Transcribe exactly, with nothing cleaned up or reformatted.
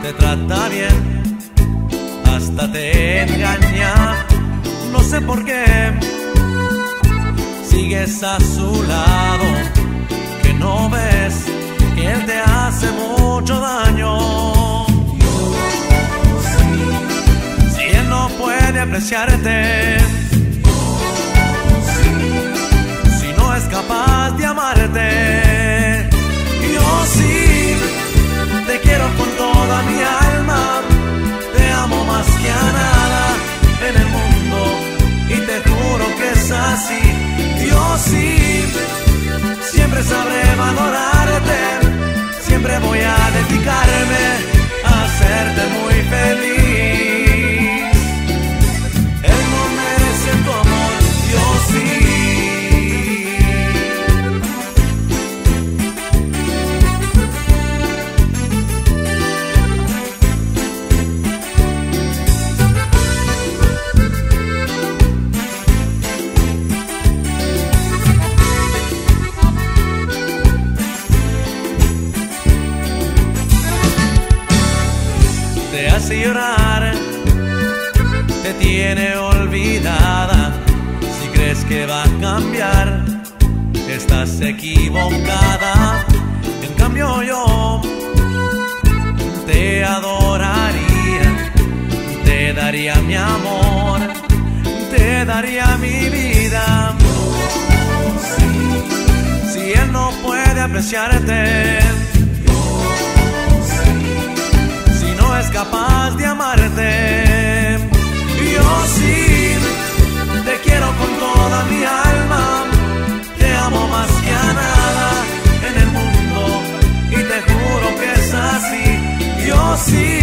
te trata bien, hasta te engaña, no sé por qué. Sigues a su lado, que no ves que él te hace mucho daño. Si él no puede apreciarte, si no es capaz de amarte, yo sí te quiero con toda mi alma, te amo más que a nada en el mundo y te juro que es así. Yo sí siempre sabré valorarte, siempre voy a dedicarme a hacerte muy feliz. Él no merece tu amor, yo sí. Te hace llorar, te tiene olvidada. Si crees que va a cambiar, estás equivocada. En cambio yo te adoraría, te daría mi amor, te daría mi vida. Si él no puede apreciarte, es capaz de amarte, yo sí te quiero con toda mi alma, te amo más que a nada en el mundo y te juro que es así. Yo sí